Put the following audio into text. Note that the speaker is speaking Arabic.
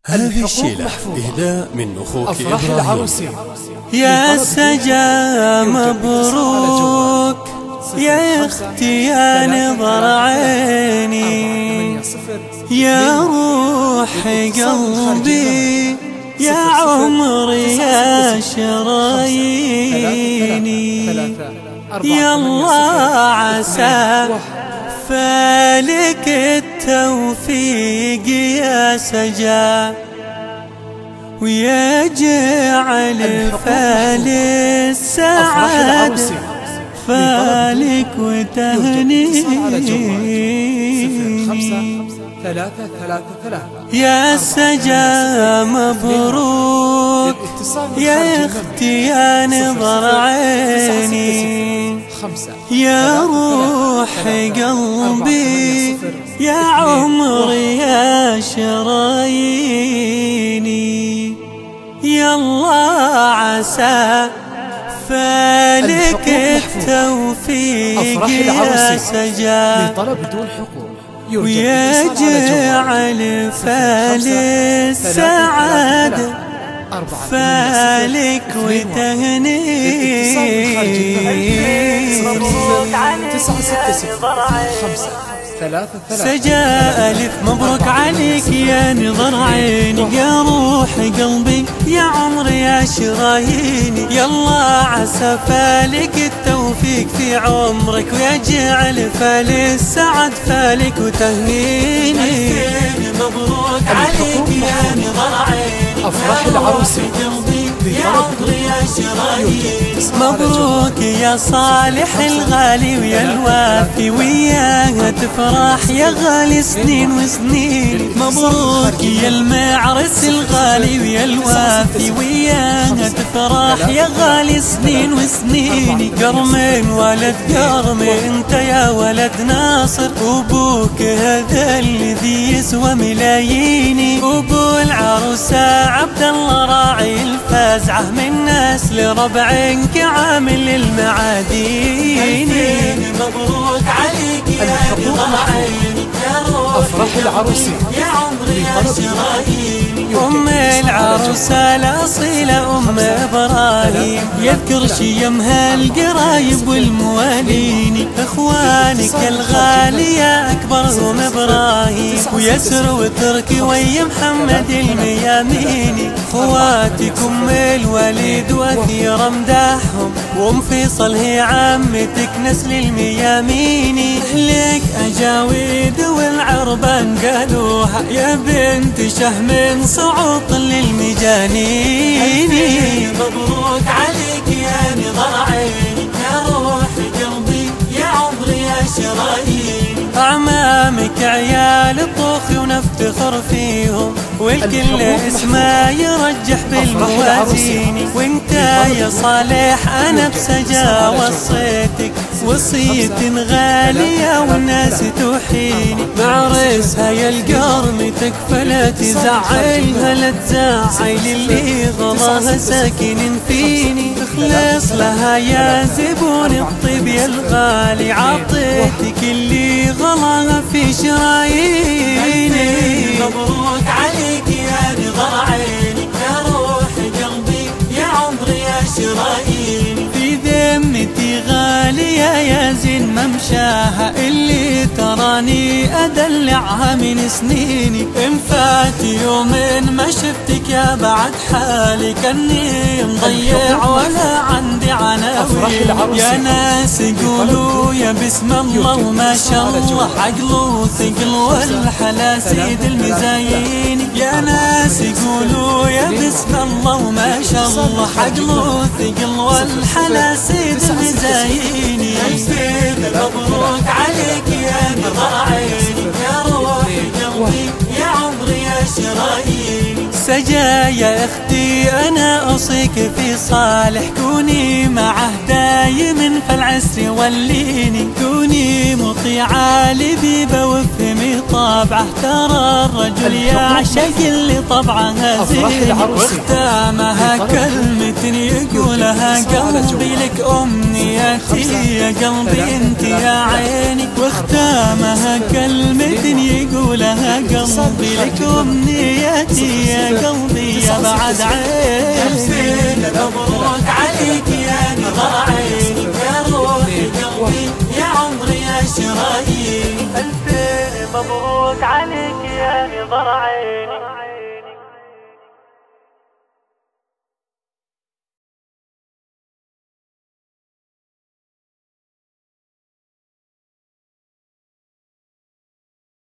هذه الشيلة إهداء من أخوك أفراح إبراهيم. العروسين يا سجا مبروك يا اختي يا نظر عيني يا روح قلبي يا عمري يا شراييني يا الله عسى فالك التوفيق يا سجا ويجعل فال السعادة فالك وتهنيني يا سجا مبروك يا اختي يا نظر عيني يا روح قلبي يا عمري يا شراييني يا الله عسى فالك التوفيق يا سجا لطلب بدون حقوق ويجعل فال السعادة فالك وتهنيني سجا ألف مبروك عليك يا نظر عيني يا روح قلبي يا عمري يا شراييني يا الله عسى فالك التوفيق في عمرك ويجعل فال السعد فالك وتهنيني مبروك عليك يا نظر عيني أفراح العروسين يا عمري يا شراييني مبروك يا صالح الغالي ويا الوافي وياها تفرح يا غالي سنين وسنين مبروك يا المعرس الغالي ويا الوافي وياها تفرح يا غالي سنين وسنين قرمين ولد قرمين انت يا ولد ناصر وابوك هذا الذي يسوى ملاييني وابو العروسة عبد الله راعي الفازعة من نسل ربعك عامل المعادين مبروك عليك يا نظر عيني يا روح أفراح العروسين يا عمري يا شراييني أم العروسة الأصيلة أم إبراهيم يذكر شيمها القرايب والموالين إخوانك الغالي يا أكبرهم إبراهيم ويسر وتركي ويا محمد المياميني خواتك أم الوليد وثير مداحهم وأم فيصل هي عمتك نسل المياميني أهلك أجاويد والعربان قالوها يا بنت شهم صعوط للمجانين مبروك عليك يا نظر عيني يا روح قلبي يا عمري يا شراييني أعمامك عيال الطوخ ونفتخر فيهم والكل اسمه يرجح بالموازين وانت يا صالح انا بسجا وصيتك وصية غالية والناس توحيني بعرسها يا القرم تكفلا تزعلها لا تزعل اللي غلاها ساكن فيني اخلص لها يا زبون الطيب يا الغالي عطيتك اللي غلاها في شراييني مبروك عليك يا نظر عيني يا روح قلبي يا عمري يا شراييني في ذمتي غالية يا زين ممشاها اللي تراني أدلعها من سنيني إن فات يوم ما شفتك يا بعد حالي كني مضيع ولا عندي عناوين يا ناس قولوا يا بسم الله وما شاء الله عقله ثقل والحلا سيد المزايين يا ناس قولوا يا بسم الله وما شاء الله عقله ثقل والحلا سيد المزايين مبروك عليك يا نظر عيني يا روح قلبي يا عمري يا شراييني سجا يا اختي قلبي أنا أوصيك في صالح، كوني معه دايم فالعسر وليني، كوني مطيعة لبيبة وافهمي طابعه، ترى الرجل يعشق اللي طبعها زين، واختامها كلمة يقولها قلبي لك أمنيتي يا قلبي انت يا عيني، واختامها كلمة يقولها قلبي لك أمنيتي يا قلبي يا بعد عيني. مبروك عليك يا نظر عيني، يا روحي قلبي يا عمري يا شراييني، ألفين مبروك عليك يا نظر عيني.